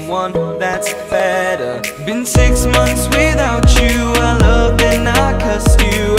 someone that's better. Been 6 months without you, I loved and I cussed you,